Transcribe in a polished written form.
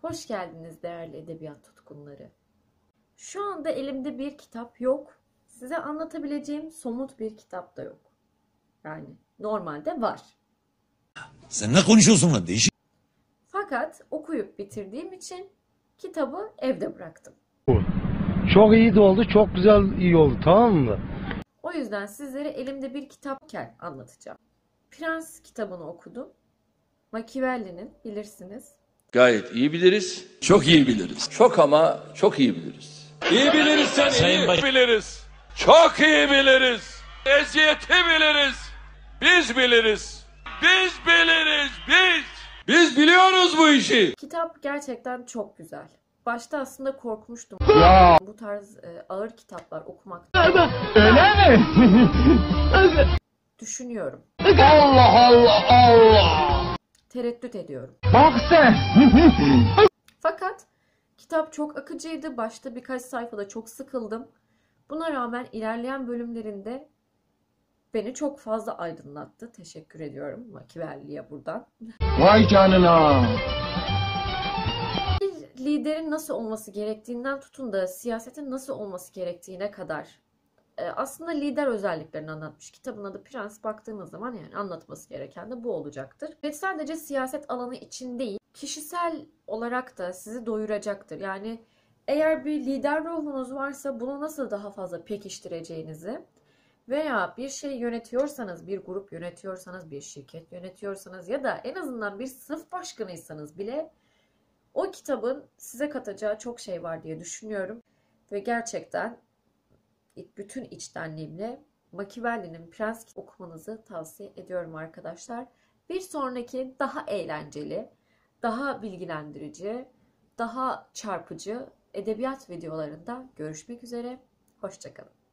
Hoş geldiniz değerli edebiyat tutkunları. Şu anda elimde bir kitap yok. Size anlatabileceğim somut bir kitap da yok. Yani normalde var. Sen ne konuşuyorsun lan? Değişik. Fakat okuyup bitirdiğim için kitabı evde bıraktım. Çok iyi de oldu, çok güzel iyi oldu, tamam mı? O yüzden sizlere elimde bir kitapken anlatacağım. Prens kitabını okudum. Machiavelli'nin, bilirsiniz. Gayet iyi biliriz. Çok iyi biliriz. Çok ama çok iyi biliriz. İyi biliriz iyi biliriz. Çok iyi biliriz. Eziyeti biliriz. Biz biliriz. Biz biliriz biz. Biz biliyoruz bu işi. Kitap gerçekten çok güzel. Başta aslında korkmuştum. Bu tarz ağır kitaplar okumak. Öyle mi? Düşünüyorum. Allah Allah Allah! Tereddüt ediyorum. Bak sen! Fakat kitap çok akıcıydı. Başta birkaç sayfada çok sıkıldım. Buna rağmen ilerleyen bölümlerinde beni çok fazla aydınlattı. Teşekkür ediyorum Machiavelli'ye buradan. Vay canına! Bir liderin nasıl olması gerektiğinden tutun da siyasetin nasıl olması gerektiğine kadar aslında lider özelliklerini anlatmış. Kitabın adı Prens, baktığınız zaman yani anlatması gereken de bu olacaktır. Ve sadece siyaset alanı için değil, kişisel olarak da sizi doyuracaktır. Yani eğer bir lider ruhunuz varsa bunu nasıl daha fazla pekiştireceğinizi veya bir şey yönetiyorsanız, bir grup yönetiyorsanız, bir şirket yönetiyorsanız ya da en azından bir sınıf başkanıysanız bile o kitabın size katacağı çok şey var diye düşünüyorum. Ve gerçekten bütün içtenliğimle Machiavelli'nin Prens okumanızı tavsiye ediyorum arkadaşlar. Bir sonraki daha eğlenceli, daha bilgilendirici, daha çarpıcı edebiyat videolarında görüşmek üzere. Hoşça kalın.